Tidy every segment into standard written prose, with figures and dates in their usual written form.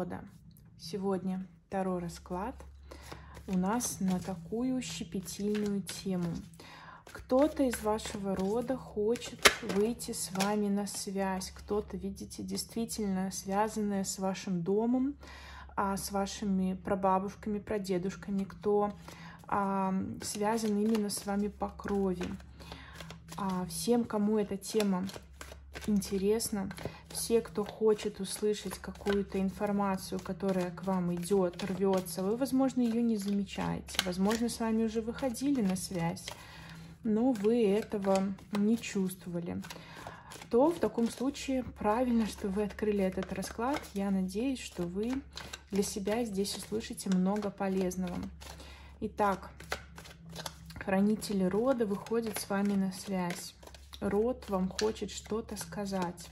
рода. Сегодня второй расклад у нас на такую щепетильную тему. Кто-то из вашего рода хочет выйти с вами на связь. Кто-то, видите, действительно связанная с вашим домом, с вашими прабабушками, прадедушками, кто связан именно с вами по крови. Всем, кому эта тема интересна, все, кто хочет услышать какую-то информацию, которая к вам идет, рвется, вы, возможно, ее не замечаете. Возможно, с вами уже выходили на связь, но вы этого не чувствовали. То в таком случае правильно, что вы открыли этот расклад. Я надеюсь, что вы для себя здесь услышите много полезного. Итак, хранители рода выходят с вами на связь. Род вам хочет что-то сказать.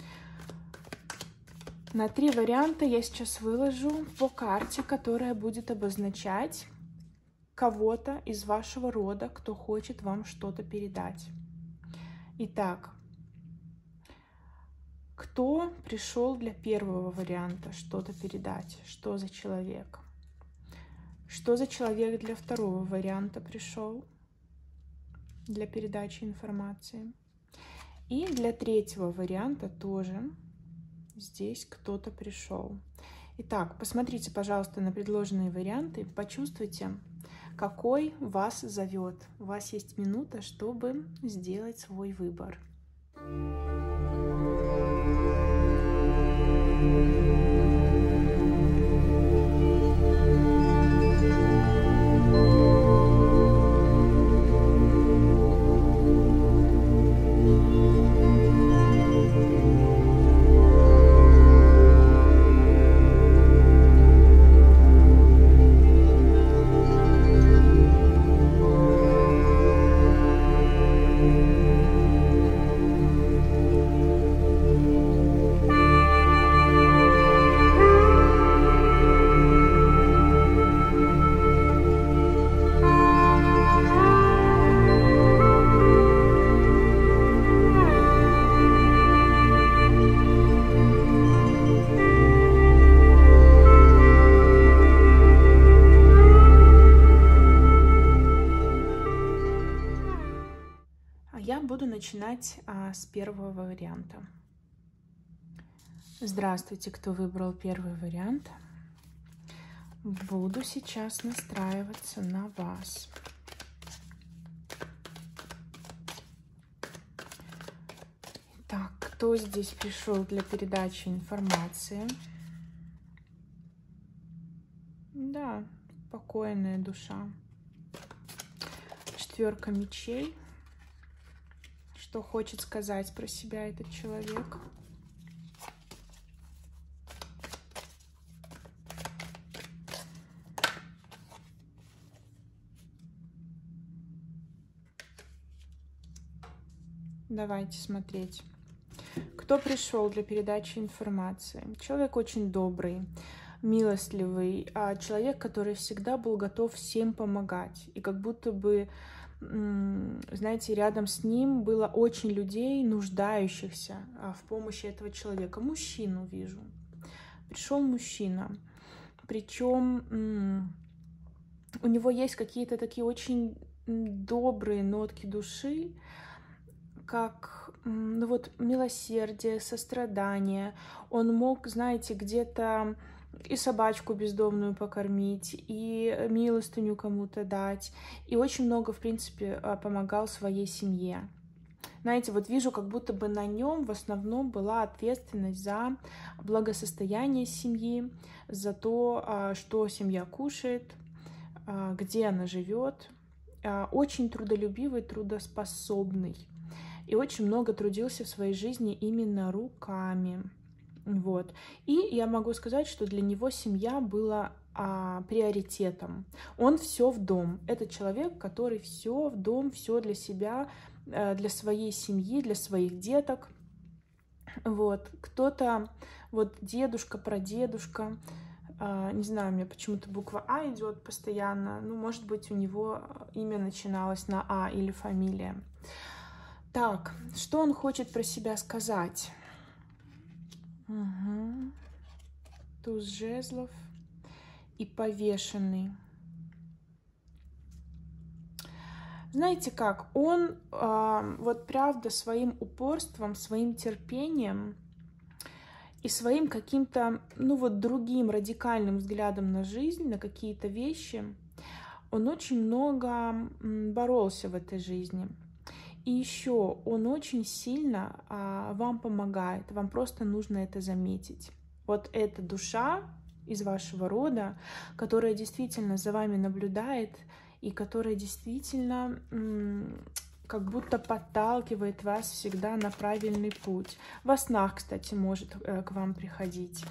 На 3 варианта я сейчас выложу по карте, которая будет обозначать кого-то из вашего рода, кто хочет вам что-то передать. Итак, кто пришел для первого варианта что-то передать? Что за человек? Что за человек для второго варианта пришел для передачи информации? И для третьего варианта тоже здесь кто-то пришел. Итак, посмотрите, пожалуйста, на предложенные варианты, почувствуйте, какой вас зовет. У вас есть минута, чтобы сделать свой выбор. Я буду начинать с первого варианта. Здравствуйте, кто выбрал первый вариант. Буду сейчас настраиваться на вас. Итак, кто здесь пришел для передачи информации? Да, спокойная душа. 4 мечей. Что хочет сказать про себя этот человек? Давайте смотреть. Кто пришел для передачи информации? Человек очень добрый, милостливый, человек, который всегда был готов всем помогать. И как будто бы, знаете, рядом с ним было очень людей, нуждающихся в помощи этого человека. Мужчину вижу. Пришел мужчина. Причем у него есть какие-то такие очень добрые нотки души, как милосердие, сострадание. Он мог, знаете, где-то и собачку бездомную покормить, и милостыню кому-то дать, и очень много, в принципе, помогал своей семье. Знаете, вот вижу, как будто бы на нем в основном была ответственность за благосостояние семьи, за то, что семья кушает, где она живет. Очень трудолюбивый, трудоспособный. И очень много трудился в своей жизни именно руками. Вот. И я могу сказать, что для него семья была приоритетом. Он все в дом. Это человек, который все в дом, все для себя, для своей семьи, для своих деток. Вот. Кто-то, вот дедушка, прадедушка, не знаю, у меня почему-то буква А идет постоянно. Ну, может быть, у него имя начиналось на А или фамилия. Так, что он хочет про себя сказать? Угу. туз жезлов и повешенный. Знаете как, он вот правда своим упорством, своим терпением и своим каким-то, ну вот другим радикальным взглядом на жизнь, на какие-то вещи, он очень много боролся в этой жизни. И еще он очень сильно вам помогает, вам просто нужно это заметить. Вот эта душа из вашего рода, которая действительно за вами наблюдает и которая действительно как будто подталкивает вас всегда на правильный путь. Во снах, кстати, может к вам приходить.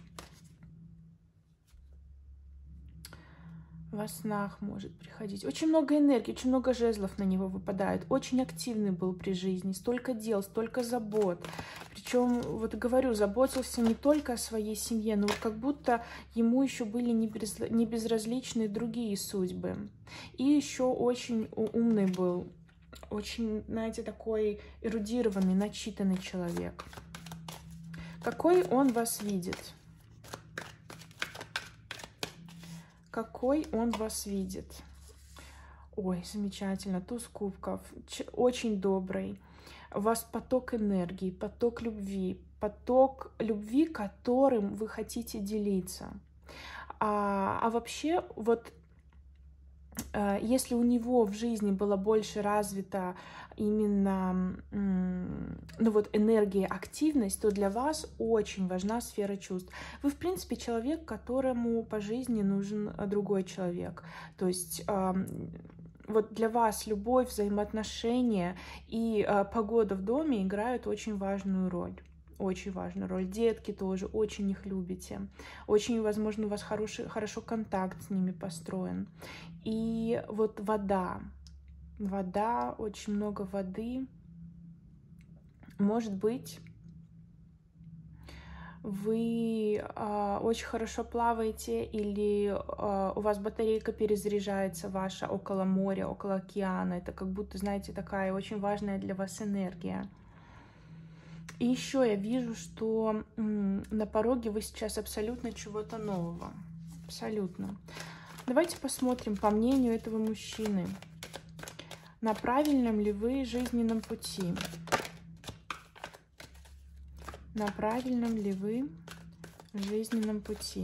Во снах может приходить. Очень много энергии, очень много жезлов на него выпадает. Очень активный был при жизни. Столько дел, столько забот. Причем, вот говорю, заботился не только о своей семье, но вот как будто ему еще были не безразличны другие судьбы. И еще очень умный был. Очень, знаете, такой эрудированный, начитанный человек. Какой он вас видит? Какой он вас видит? Ой, замечательно. Туз кубков. Очень добрый. У вас поток энергии, поток любви, которым вы хотите делиться. А вообще, вот если у него в жизни было больше развита именно ну вот энергия, активность, то для вас очень важна сфера чувств. Вы, в принципе, человек, которому по жизни нужен другой человек. То есть вот для вас любовь, взаимоотношения и погода в доме играют очень важную роль. Очень важную роль. Детки тоже очень их любите. Очень, возможно, у вас хорошо контакт с ними построен. И вот вода. Вода, очень много воды. Может быть, вы очень хорошо плаваете, или у вас батарейка перезаряжается ваша около моря, около океана. Это как будто, знаете, такая очень важная для вас энергия. И еще я вижу, что на пороге вы сейчас абсолютно чего-то нового. Абсолютно. Давайте посмотрим по мнению этого мужчины. На правильном ли вы жизненном пути? На правильном ли вы жизненном пути?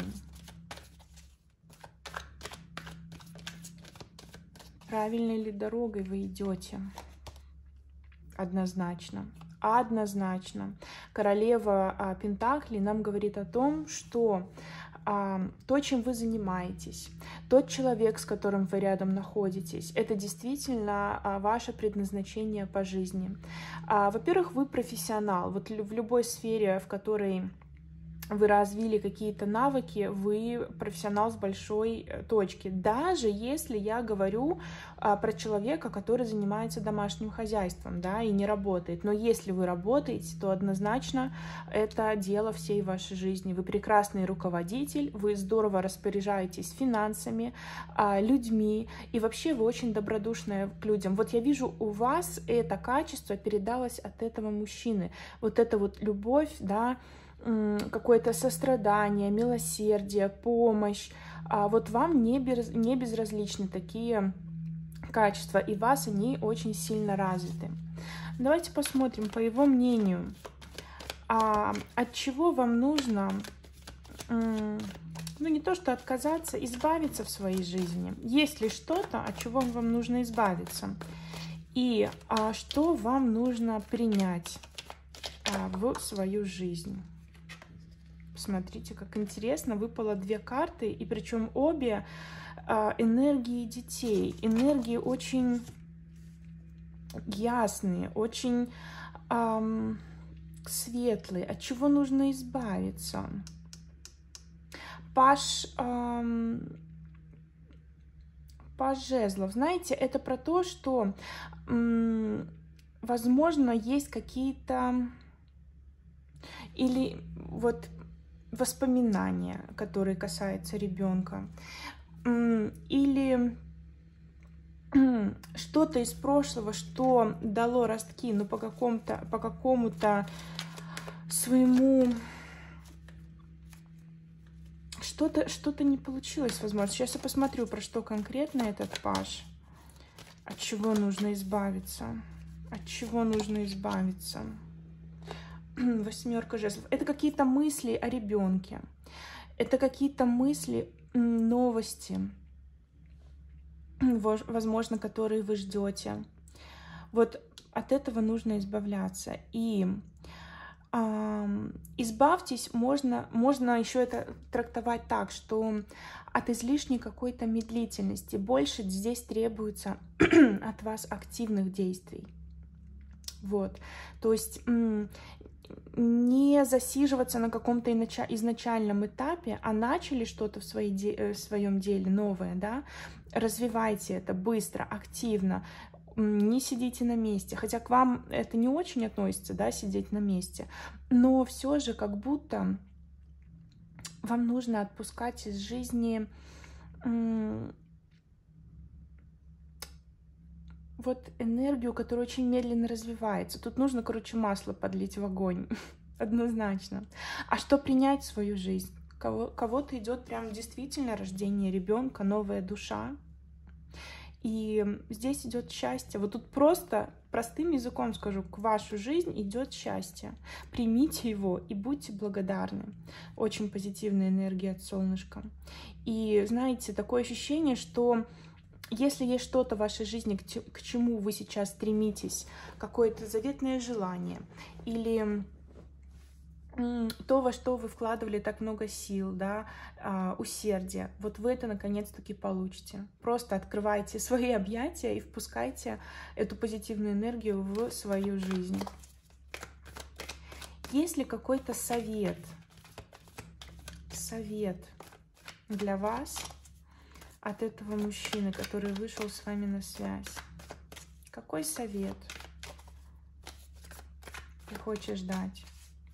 Правильной ли дорогой вы идете? Однозначно. Однозначно. Королева Пентаклей нам говорит о том, что то, чем вы занимаетесь, тот человек, с которым вы рядом находитесь, это действительно ваше предназначение по жизни. Во-первых, вы профессионал. Вот в любой сфере, в которой вы развили какие-то навыки, вы профессионал с большой точки. Даже если я говорю про человека, который занимается домашним хозяйством, да, и не работает. Но если вы работаете, то однозначно это дело всей вашей жизни. Вы прекрасный руководитель, вы здорово распоряжаетесь финансами, людьми, и вообще вы очень добродушная к людям. Вот я вижу, у вас это качество передалось от этого мужчины. Вот эта вот любовь, да, какое-то сострадание, милосердие, помощь. Вот вам не безразличны такие качества, и у вас они очень сильно развиты. Давайте посмотрим, по его мнению, от чего вам нужно, ну не то что отказаться, избавиться в своей жизни. Есть ли что-то, от чего вам нужно избавиться? И что вам нужно принять в свою жизнь? Смотрите, как интересно, выпало две карты, и причем обе энергии детей. Энергии очень ясные, очень светлые. От чего нужно избавиться? Паж жезлов. Знаете, это про то, что, возможно, есть какие-то или вот воспоминания, которые касаются ребенка, или что-то из прошлого, что дало ростки, ну, по какому-то своему что-то не получилось, возможно. Сейчас я посмотрю, про что конкретно этот паж. От чего нужно избавиться? От чего нужно избавиться? Восьмерка жезлов. Это какие-то мысли о ребенке. Это какие-то мысли, новости, возможно, которые вы ждете. Вот от этого нужно избавляться. И избавьтесь, можно еще это трактовать так, что от излишней какой-то медлительности больше здесь требуется от вас активных действий. Вот. То есть не засиживаться на каком-то изначальном этапе, а начали что-то в своем деле новое, да, развивайте это быстро, активно, не сидите на месте, хотя к вам это не очень относится, да, сидеть на месте, но все же как будто вам нужно отпускать из жизни вот энергию, которая очень медленно развивается. Тут нужно, короче, масло подлить в огонь, однозначно. А что принять в свою жизнь? Кого-то идет прям действительно рождение ребенка, новая душа. И здесь идет счастье. Вот тут просто простым языком скажу, к вашу жизнь идет счастье. Примите его и будьте благодарны. Очень позитивная энергия от солнышка. И знаете, такое ощущение, что если есть что-то в вашей жизни, к чему вы сейчас стремитесь, какое-то заветное желание или то, во что вы вкладывали так много сил, да, усердия, вот вы это наконец-таки получите. Просто открывайте свои объятия и впускайте эту позитивную энергию в свою жизнь. Есть ли какой-то совет для вас от этого мужчины, который вышел с вами на связь? Какой совет ты хочешь дать?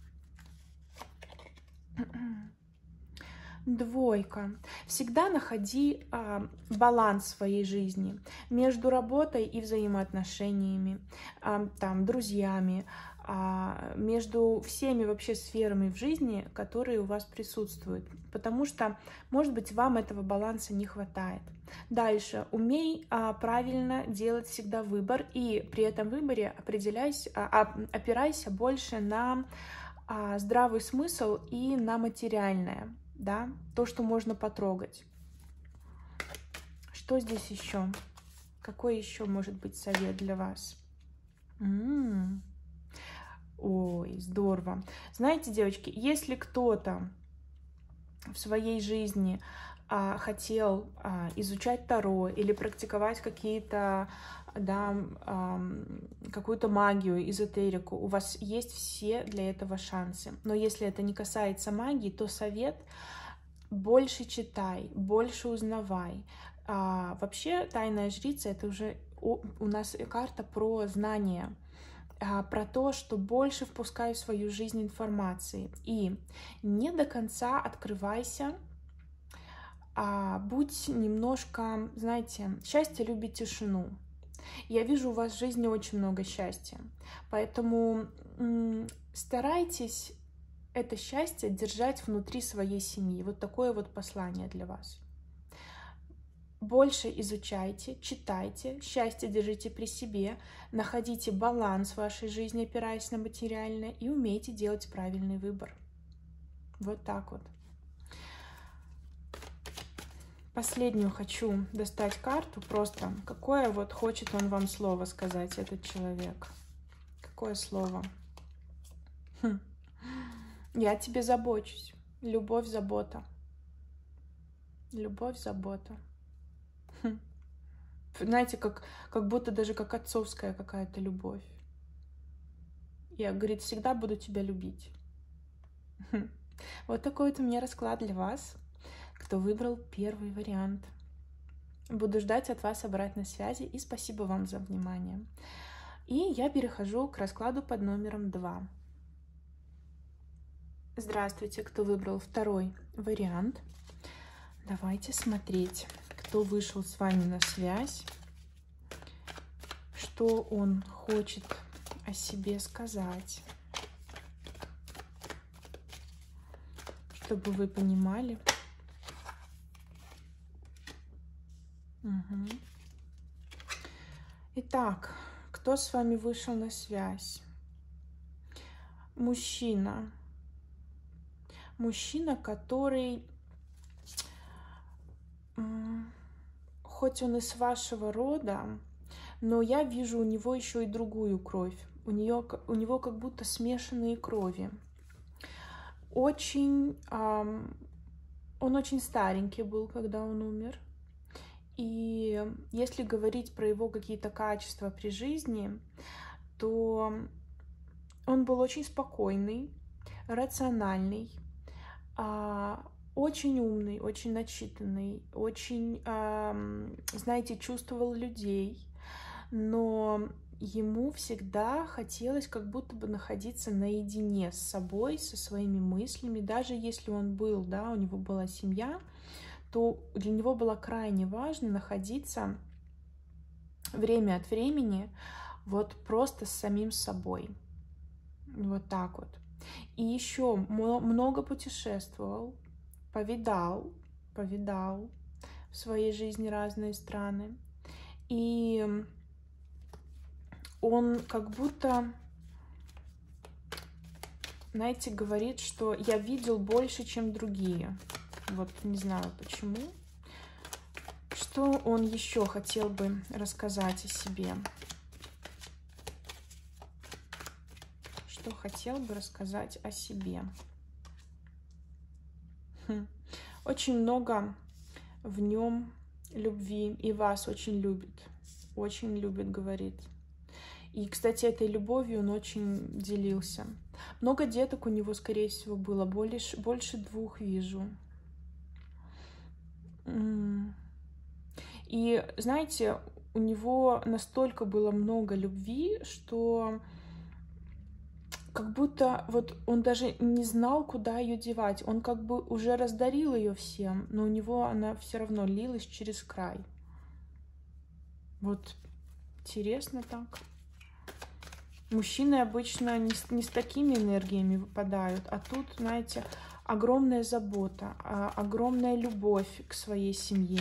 Двойка. Всегда находи баланс в своей жизни между работой и взаимоотношениями, там, друзьями, между всеми вообще сферами в жизни, которые у вас присутствуют. Потому что, может быть, вам этого баланса не хватает. Дальше. Умей правильно делать всегда выбор, и при этом выборе опирайся больше на здравый смысл и на материальное, да, то, что можно потрогать. Что здесь еще? Какой еще может быть совет для вас? Ой, здорово. Знаете, девочки, если кто-то в своей жизни хотел изучать Таро или практиковать какие-то, да, какую-то магию, эзотерику, у вас есть все для этого шансы. Но если это не касается магии, то совет: больше читай, больше узнавай. Вообще тайная жрица — это уже у нас карта про знания, про то, что больше впускай в свою жизнь информации. И не до конца открывайся, будь немножко, знаете, счастье любит тишину. Я вижу у вас в жизни очень много счастья, поэтому старайтесь это счастье держать внутри своей семьи. Вот такое вот послание для вас. Больше изучайте, читайте, счастье держите при себе, находите баланс в вашей жизни, опираясь на материальное, и умейте делать правильный выбор. Вот так вот. Последнюю хочу достать карту, просто какое вот хочет он вам слово сказать, этот человек. Какое слово? Я о тебе забочусь. Любовь, забота. Любовь, забота. Знаете, как будто даже как отцовская какая-то любовь. Я, говорит, всегда буду тебя любить. Вот такой вот у меня расклад для вас, кто выбрал первый вариант. Буду ждать от вас обратной связи, и спасибо вам за внимание. И я перехожу к раскладу под номером 2. Здравствуйте, кто выбрал второй вариант. Давайте смотреть, кто вышел с вами на связь, что он хочет о себе сказать, чтобы вы понимали, Угу. Итак, кто с вами вышел на связь? Мужчина. Мужчина, который, хоть он и с вашего рода, но я вижу у него еще и другую кровь. У него как будто смешанные крови. Он очень старенький был, когда он умер. И если говорить про его какие-то качества при жизни, то он был очень спокойный, рациональный, очень умный, очень начитанный, очень, знаете, чувствовал людей, но ему всегда хотелось как будто бы находиться наедине с собой, со своими мыслями. Даже если он был, да, у него была семья, то для него было крайне важно находиться время от времени вот просто с самим собой. Вот так вот. И еще много путешествовал, повидал в своей жизни разные страны. И он как будто, знаете, говорит, что я видел больше, чем другие. Вот не знаю почему. Что он еще хотел бы рассказать о себе? Что хотел бы рассказать о себе? Очень много в нем любви, и вас очень любит, говорит. И, кстати, этой любовью он очень делился. Много деток у него, скорее всего, было, больше 2 вижу. И, знаете, у него настолько было много любви, что как будто вот он даже не знал, куда ее девать. Он как бы уже раздарил ее всем, но у него она все равно лилась через край. Вот интересно так. Мужчины обычно не с такими энергиями выпадают, а тут, знаете, огромная забота, огромная любовь к своей семье,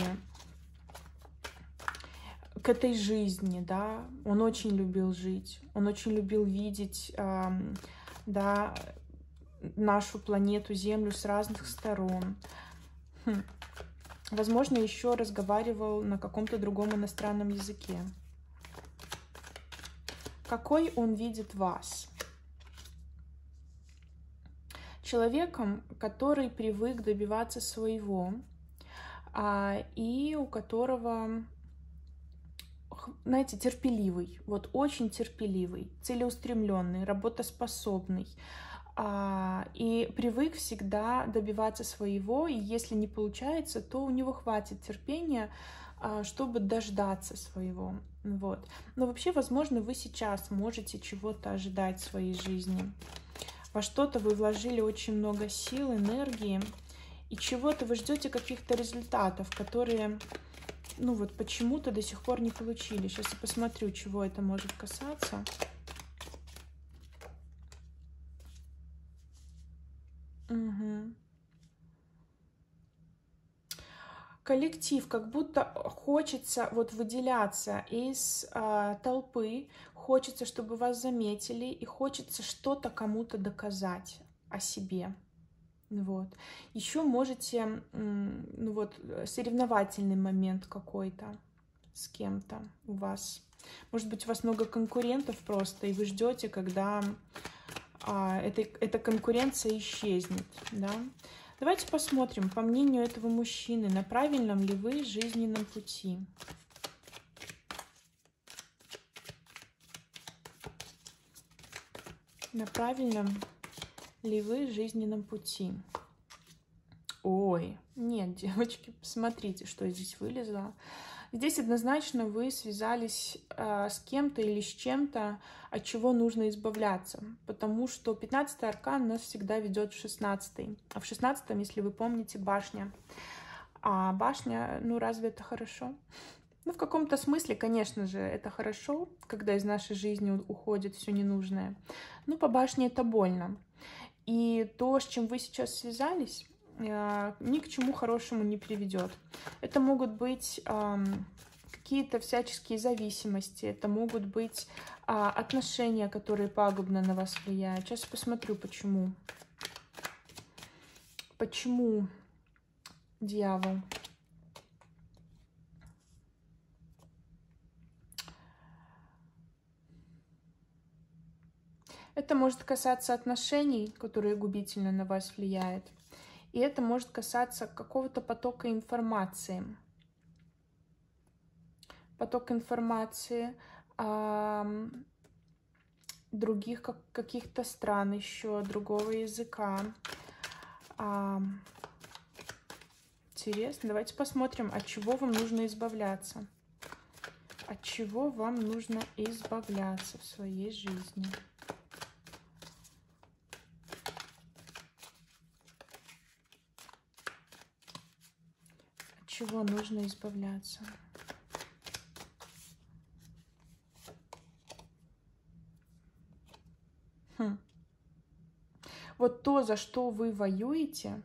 к этой жизни, да. Он очень любил жить, он очень любил видеть, да, нашу планету Землю с разных сторон. Возможно, еще разговаривал на каком-то другом иностранном языке. Какой он видит вас? Человеком, который привык добиваться своего, и у которого, знаете, терпеливый, вот очень терпеливый, целеустремленный, работоспособный, и привык всегда добиваться своего, и если не получается, то у него хватит терпения, чтобы дождаться своего. Вот. Но вообще, возможно, вы сейчас можете чего-то ожидать в своей жизни. Во что-то вы вложили очень много сил, энергии, и чего-то вы ждете, каких-то результатов, которые, ну вот, почему-то до сих пор не получили. Сейчас я посмотрю, чего это может касаться. Угу. Коллектив, как будто хочется вот выделяться из толпы, хочется, чтобы вас заметили, и хочется что-то кому-то доказать о себе. Вот. Еще можете, ну вот, соревновательный момент какой-то с кем-то у вас. Может быть, у вас много конкурентов просто, и вы ждете, когда эта конкуренция исчезнет, да? Давайте посмотрим, по мнению этого мужчины, на правильном ли вы жизненном пути. На правильном ли вы жизненном пути? Ой, нет, девочки, посмотрите, что здесь вылезло. Здесь однозначно вы связались с кем-то или с чем-то, от чего нужно избавляться. Потому что 15-й аркан нас всегда ведет в 16-й. А в 16-м, если вы помните, башня. А башня, ну разве это хорошо? Ну, в каком-то смысле, конечно же, это хорошо, когда из нашей жизни уходит все ненужное. Но по башне это больно. И то, с чем вы сейчас связались, ни к чему хорошему не приведет. Это могут быть какие-то всяческие зависимости, это могут быть отношения, которые пагубно на вас влияют. Сейчас посмотрю, почему. Почему, дьявол? Это может касаться отношений, которые губительно на вас влияют. И это может касаться какого-то потока информации. Поток информации других каких-то стран еще, другого языка. Интересно. Давайте посмотрим, от чего вам нужно избавляться. От чего вам нужно избавляться в своей жизни. От чего нужно избавляться? Вот то, за что вы воюете,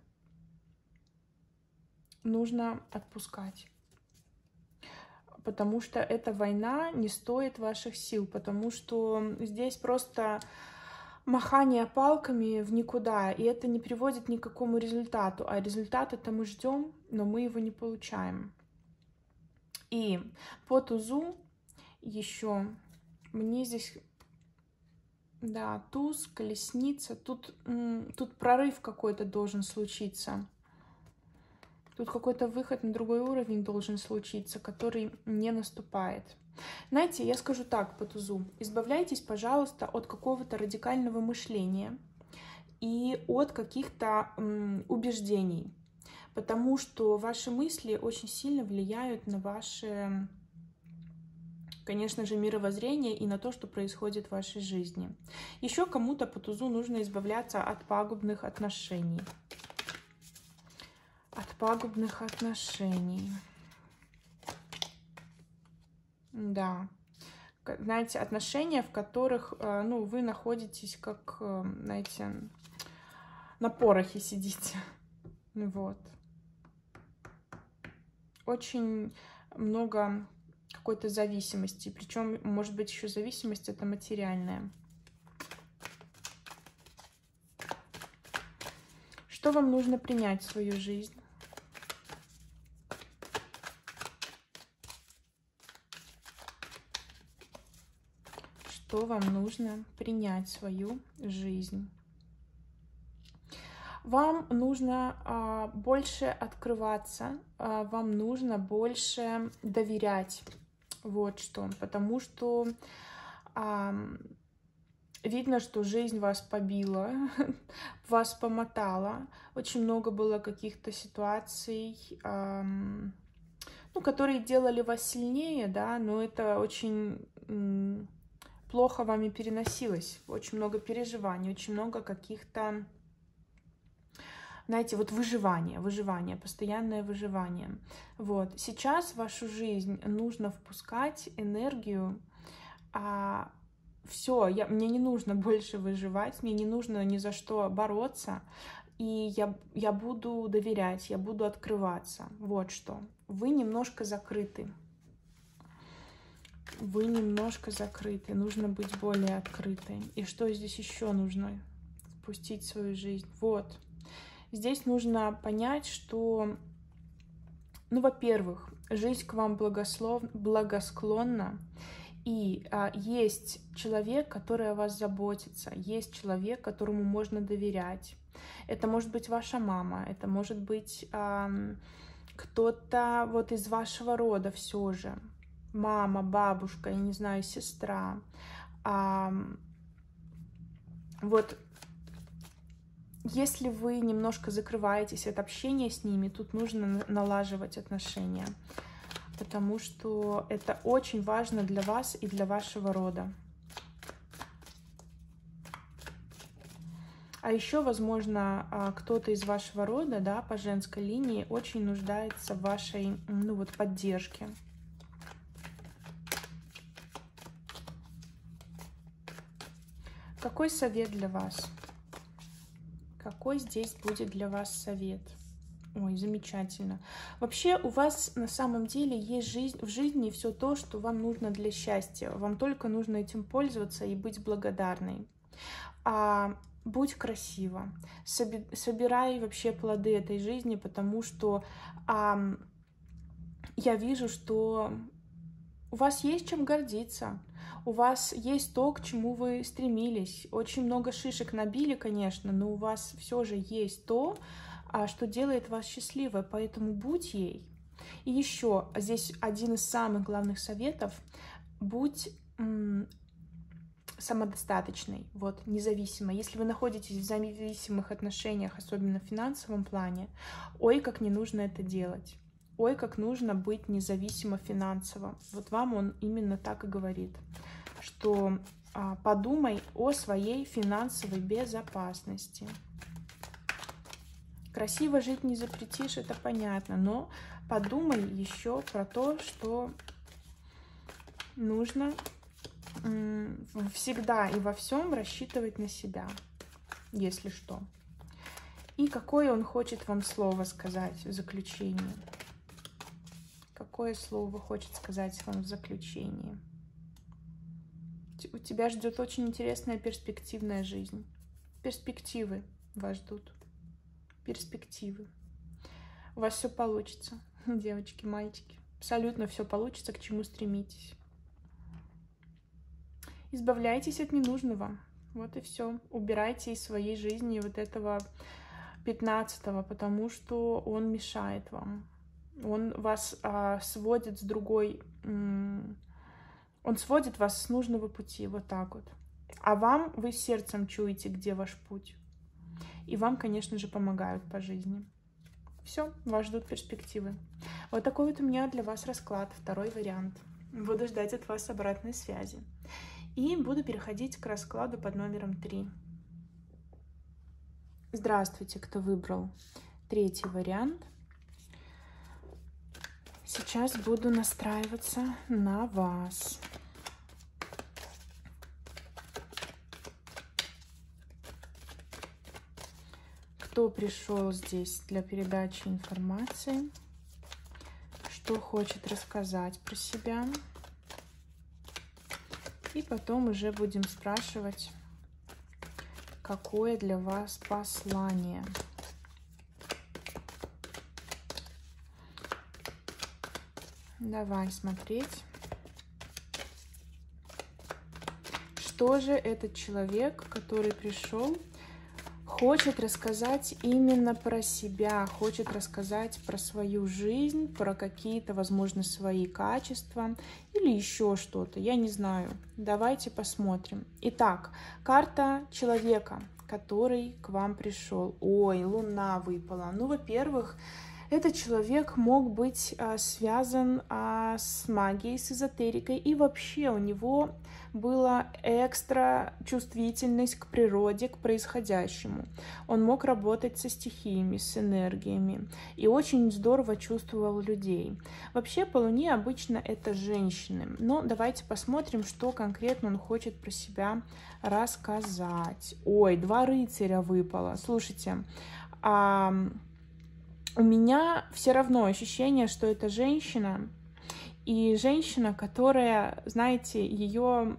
нужно отпускать. Потому что эта война не стоит ваших сил, потому что здесь просто махание палками в никуда, и это не приводит ни к какому результату. А результат это мы ждем, но мы его не получаем. И по тузу еще мне здесь... Да, туз, колесница. Тут прорыв какой-то должен случиться. Тут какой-то выход на другой уровень должен случиться, который не наступает. Знаете, я скажу так по тузу. Избавляйтесь, пожалуйста, от какого-то радикального мышления и от каких-то убеждений. Потому что ваши мысли очень сильно влияют на ваше... конечно же, мировоззрение и на то, что происходит в вашей жизни. Еще кому-то по тузу нужно избавляться от пагубных отношений. От пагубных отношений. Да. Знаете, отношения, в которых, ну, вы находитесь как, знаете, на порохе сидите. Вот. Очень много какой-то зависимости. Причем, может быть, еще зависимость это материальная. Что вам нужно принять в свою жизнь? Что вам нужно принять в свою жизнь? Вам нужно больше открываться, вам нужно больше доверять. Вот что. Потому что видно, что жизнь вас побила, вас помотала. Очень много было каких-то ситуаций, ну, которые делали вас сильнее, да, но это очень плохо вами переносилось. Очень много переживаний, очень много каких-то... Знаете, вот выживание, постоянное выживание. Вот. Сейчас в вашу жизнь нужно впускать энергию. Все, мне не нужно больше выживать, мне не нужно ни за что бороться. И я буду доверять, я буду открываться. Вот что. Вы немножко закрыты. Вы немножко закрыты. Нужно быть более открытой. И что здесь еще нужно впустить в свою жизнь? Вот. Здесь нужно понять, что, ну, во-первых, жизнь к вам благосклонна, и есть человек, который о вас заботится, есть человек, которому можно доверять. Это может быть ваша мама, это может быть кто-то вот из вашего рода все же. Мама, бабушка, я не знаю, сестра. Вот. Если вы немножко закрываетесь от общения с ними, тут нужно налаживать отношения, потому что это очень важно для вас и для вашего рода. А еще, возможно, кто-то из вашего рода, да, по женской линии очень нуждается в вашей, ну, вот, поддержке. Какой совет для вас? Какой здесь будет для вас совет? Ой, замечательно. Вообще у вас на самом деле есть жизнь, в жизни все то, что вам нужно для счастья. Вам только нужно этим пользоваться и быть благодарной. Будь красива, собирай вообще плоды этой жизни, потому что я вижу, что у вас есть чем гордиться, у вас есть то, к чему вы стремились. Очень много шишек набили, конечно, но у вас все же есть то, что делает вас счастливой, поэтому будь ей. И еще здесь один из самых главных советов: будь самодостаточной, вот, независимой. Если вы находитесь в зависимых отношениях, особенно в финансовом плане, ой, как не нужно это делать. Ой, как нужно быть независимо финансово. Вот вам он именно так и говорит, что подумай о своей финансовой безопасности. Красиво жить не запретишь, это понятно, но подумай еще про то, что нужно всегда и во всем рассчитывать на себя, если что. И какое он хочет вам слово сказать в заключении? Какое слово хочет сказать вам в заключении? У тебя ждет очень интересная перспективная жизнь. Перспективы вас ждут. Перспективы. У вас все получится, девочки, мальчики. Абсолютно все получится, к чему стремитесь. Избавляйтесь от ненужного. Вот и все. Убирайте из своей жизни вот этого 15-го, потому что он мешает вам. Он вас сводит с другой... Он сводит вас с нужного пути, вот так вот. А вам, вы сердцем чуете, где ваш путь. И вам, конечно же, помогают по жизни. Все, вас ждут перспективы. Вот такой вот у меня для вас расклад, второй вариант. Буду ждать от вас обратной связи. И буду переходить к раскладу под номером 3. Здравствуйте, кто выбрал третий вариант. Сейчас буду настраиваться на вас. Кто пришел здесь для передачи информации, что хочет рассказать про себя. И потом уже будем спрашивать, какое для вас послание. Давай смотреть. Что же этот человек, который пришел, хочет рассказать именно про себя, хочет рассказать про свою жизнь, про какие-то, возможно, свои качества или еще что-то, я не знаю. Давайте посмотрим. Итак, карта человека, который к вам пришел. Ой, луна выпала. Ну, во-первых, этот человек мог быть связан с магией, с эзотерикой, и вообще у него была экстра чувствительность к природе, к происходящему. Он мог работать со стихиями, с энергиями, и очень здорово чувствовал людей. Вообще по Луне обычно это женщины, но давайте посмотрим, что конкретно он хочет про себя рассказать. Ой, 2 рыцаря выпало. Слушайте, у меня все равно ощущение, что это женщина, и женщина, которая, знаете, ее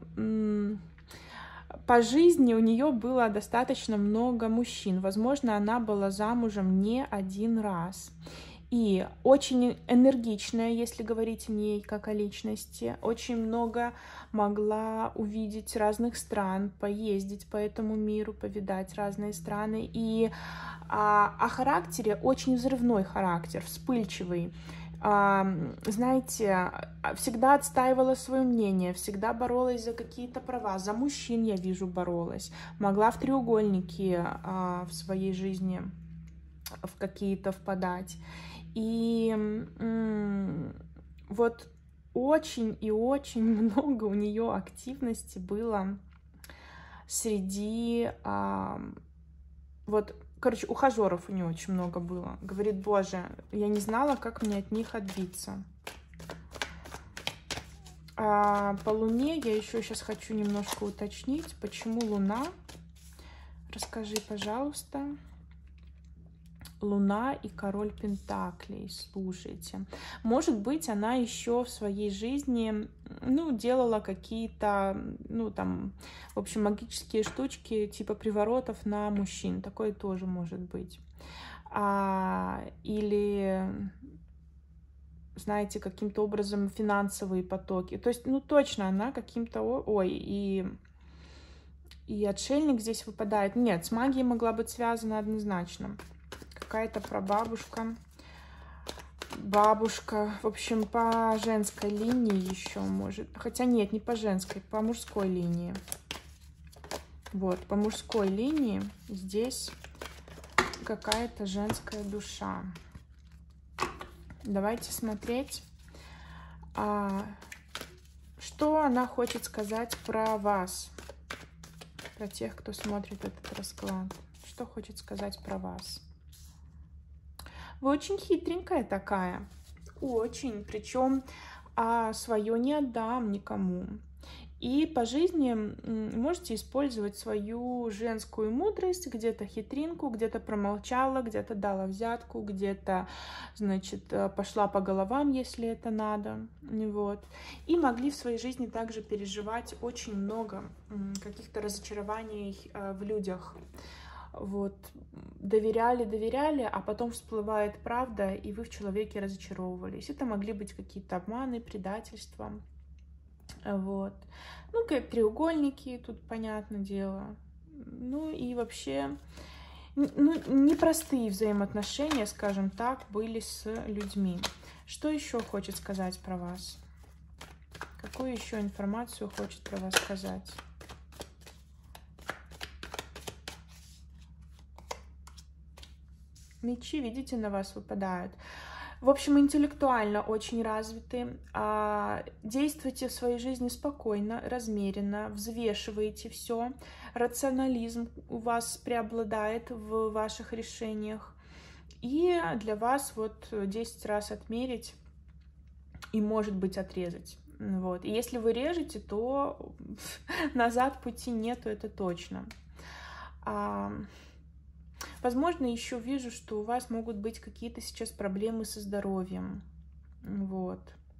по жизни у нее было достаточно много мужчин. Возможно, она была замужем не один раз. И очень энергичная, если говорить о ней как о личности, очень много могла увидеть разных стран, поездить по этому миру, повидать разные страны. И о характере очень взрывной характер, вспыльчивый. Знаете, всегда отстаивала свое мнение, всегда боролась за какие-то права, за мужчин, я вижу, боролась. Могла в треугольники в своей жизни в какие-то впадать. И вот очень и очень много у нее активности было среди короче, ухажеров у нее очень много было. Говорит, боже, я не знала, как мне от них отбиться. По Луне я еще сейчас хочу немножко уточнить, почему Луна. Расскажи, пожалуйста. Луна и Король Пентаклей. Слушайте. Может быть, она еще в своей жизни, ну, делала какие-то, ну, там, в общем, магические штучки типа приворотов на мужчин. Такое тоже может быть. Или, знаете, каким-то образом финансовые потоки. То есть, ну, точно она каким-то... Ой, и отшельник здесь выпадает. Нет, с магией могла быть связана однозначно. Какая-то прабабушка, бабушка. В общем, по женской линии еще может. Хотя нет, не по женской, по мужской линии. Вот, по мужской линии здесь какая-то женская душа. Давайте смотреть, что она хочет сказать про вас, про тех, кто смотрит этот расклад. Что хочет сказать про вас? Вы очень хитренькая такая, очень, причем свое не отдам никому. И по жизни можете использовать свою женскую мудрость, где-то хитринку, где-то промолчала, где-то дала взятку, где-то, значит, пошла по головам, если это надо. Вот. И могли в своей жизни также переживать очень много каких-то разочарований в людях. Вот. Доверяли, а потом всплывает правда, и вы в человеке разочаровывались. Это могли быть какие-то обманы, предательства. Вот. Ну, как треугольники, тут понятное дело. Ну и вообще, ну, непростые взаимоотношения, скажем так, были с людьми. Что еще хочет сказать про вас? Какую еще информацию хочет про вас сказать? Мечи, видите, на вас выпадают. В общем, интеллектуально очень развиты. Действуйте в своей жизни спокойно, размеренно, взвешиваете все. Рационализм у вас преобладает в ваших решениях. И для вас вот 10 раз отмерить и, может быть, отрезать. Вот. И если вы режете, то назад пути нету, это точно. Возможно, еще вижу, что у вас могут быть какие-то сейчас проблемы со здоровьем. Вот.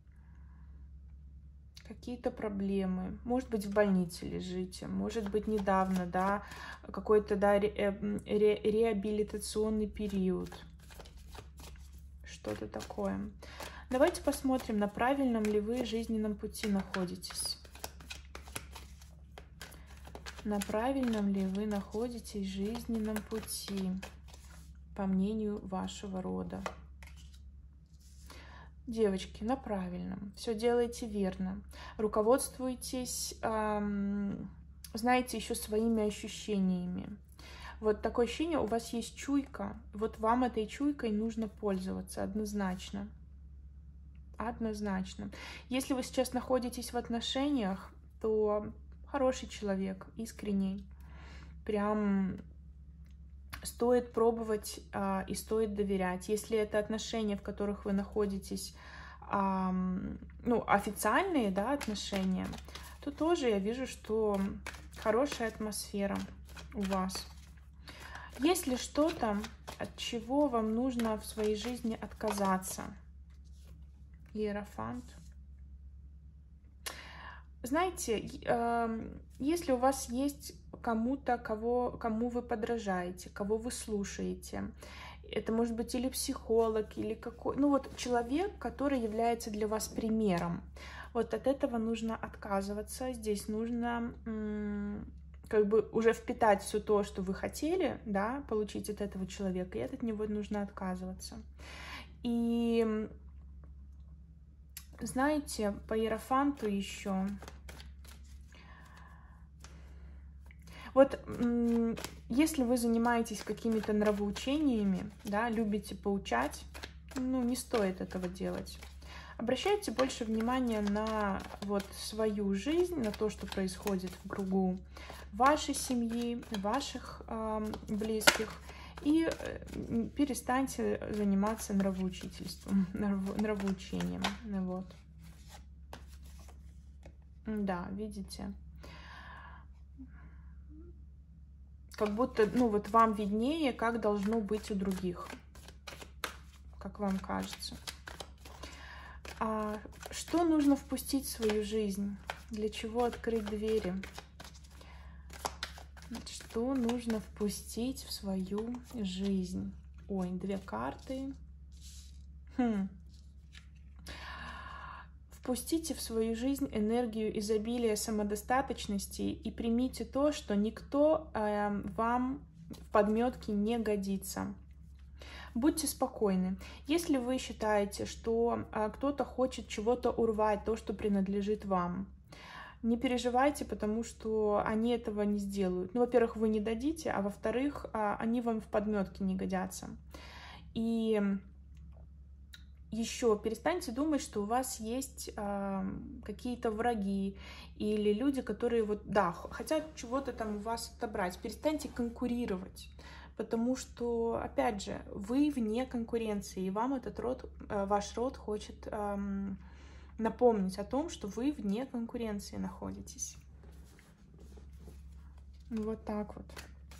Какие-то проблемы. Может быть, в больнице лежите. Может быть, недавно, да, какой-то, да, реабилитационный период. Что-то такое. Давайте посмотрим, на правильном ли вы жизненном пути находитесь. На правильном ли вы находитесь в жизненном пути, по мнению вашего рода? Девочки, на правильном. Все делаете верно. Руководствуйтесь, знаете, еще своими ощущениями. Вот такое ощущение, у вас есть чуйка. Вот вам этой чуйкой нужно пользоваться однозначно. Однозначно. Если вы сейчас находитесь в отношениях, то... Хороший человек, искренний. Прям стоит пробовать и стоит доверять. Если это отношения, в которых вы находитесь, ну, официальные, да, отношения, то тоже я вижу, что хорошая атмосфера у вас. Есть ли что-то, от чего вам нужно в своей жизни отказаться? Иерофант. Знаете, если у вас есть кому-то, кому вы подражаете, кого вы слушаете, это может быть или психолог, или какой, ну вот человек, который является для вас примером, вот от этого нужно отказываться. Здесь нужно как бы уже впитать все то, что вы хотели, да, получить от этого человека, и от него нужно отказываться. И знаете, по Иерофанту еще. Вот если вы занимаетесь какими-то нравоучениями, да, любите поучать, ну, не стоит этого делать. Обращайте больше внимания на вот свою жизнь, на то, что происходит в кругу вашей семьи, ваших близких, и перестаньте заниматься нравоучительством, нравоучением. Вот. Да, видите? Как будто, ну, вот вам виднее, как должно быть у других. как вам кажется. Что нужно впустить в свою жизнь? Для чего открыть двери? Что нужно впустить в свою жизнь? Ой, 2 карты. Впустите в свою жизнь энергию изобилия, самодостаточности и примите то, что никто вам в подметке не годится. Будьте спокойны. Если вы считаете, что кто-то хочет чего-то урвать, то, что принадлежит вам, не переживайте, потому что они этого не сделают. Ну, во-первых, вы не дадите, а во-вторых, они вам в подметке не годятся. И еще перестаньте думать, что у вас есть какие-то враги или люди, которые вот, да, хотят чего-то там у вас отобрать. Перестаньте конкурировать, потому что, опять же, вы вне конкуренции, и вам этот род, ваш род хочет напомнить о том, что вы вне конкуренции находитесь. Вот так вот.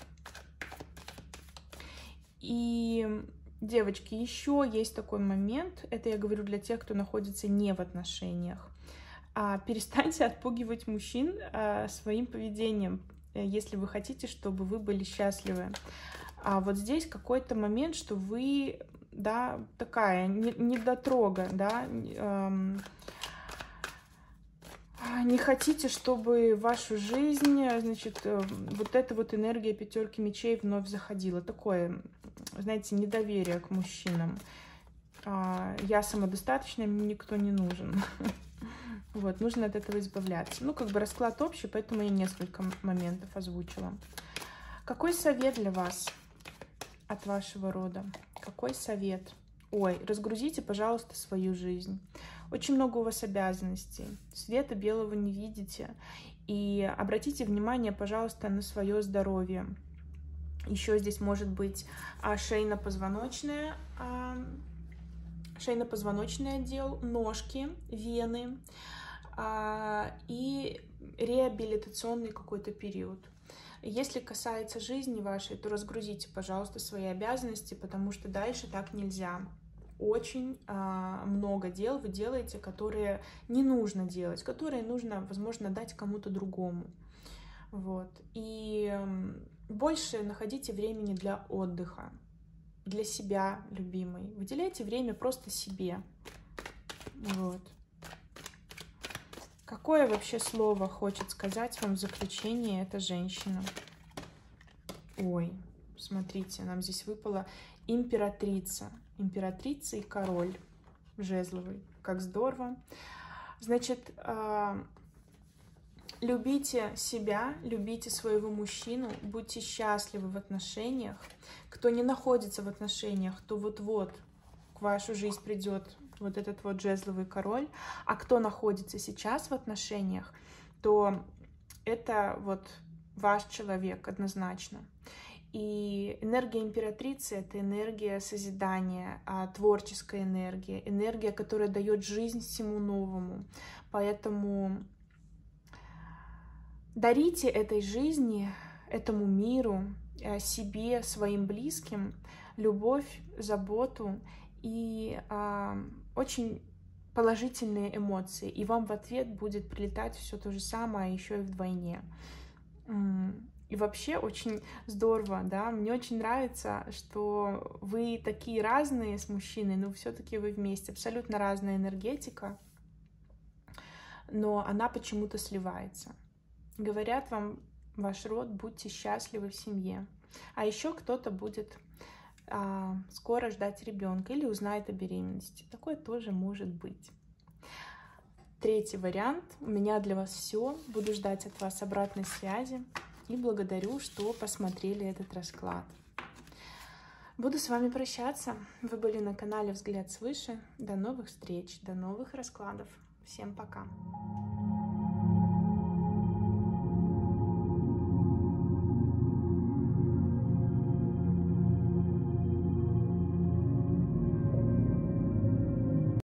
И, девочки, еще есть такой момент, это я говорю для тех, кто находится не в отношениях. Перестаньте отпугивать мужчин своим поведением, если вы хотите, чтобы вы были счастливы. Вот здесь какой-то момент, что вы, да, такая недотрога, да, не хотите, чтобы в вашу жизнь, значит, вот эта вот энергия 5 мечей вновь заходила. Такое, знаете, недоверие к мужчинам. Я самодостаточная, мне никто не нужен. Вот, нужно от этого избавляться. Ну, как бы расклад общий, поэтому я несколько моментов озвучила. Какой совет для вас от вашего рода? Какой совет? Ой, разгрузите, пожалуйста, свою жизнь. Очень много у вас обязанностей. Света белого не видите. И обратите внимание, пожалуйста, на свое здоровье. Еще здесь может быть шейно-позвоночный отдел, ножки, вены и реабилитационный какой-то период. Если касается жизни вашей, то разгрузите, пожалуйста, свои обязанности, потому что дальше так нельзя. Очень много дел вы делаете, которые не нужно делать, которые нужно, возможно, дать кому-то другому. Вот. И больше находите времени для отдыха, для себя, любимой. Выделяйте время просто себе. Вот. Какое вообще слово хочет сказать вам в заключение эта женщина? Ой, смотрите, нам здесь выпала императрица. Императрица и король жезловый. Как здорово. Значит, любите себя, любите своего мужчину, будьте счастливы в отношениях. Кто не находится в отношениях, то вот-вот в вашу жизнь придет вот этот вот жезловый король. А кто находится сейчас в отношениях, то это вот ваш человек однозначно. И энергия императрицы — это энергия созидания, творческая энергия, энергия, которая дает жизнь всему новому. Поэтому дарите этой жизни, этому миру, себе, своим близким любовь, заботу и очень положительные эмоции. И вам в ответ будет прилетать все то же самое, еще и вдвойне. И вообще очень здорово, да, мне очень нравится, что вы такие разные с мужчиной, но все-таки вы вместе, абсолютно разная энергетика, но она почему-то сливается. Говорят вам, ваш род, будьте счастливы в семье. А еще кто-то будет скоро ждать ребенка или узнает о беременности. Такое тоже может быть. Третий вариант. У меня для вас все. Буду ждать от вас обратной связи. И благодарю, что посмотрели этот расклад. Буду с вами прощаться. Вы были на канале «Взгляд свыше». До новых встреч, до новых раскладов. Всем пока!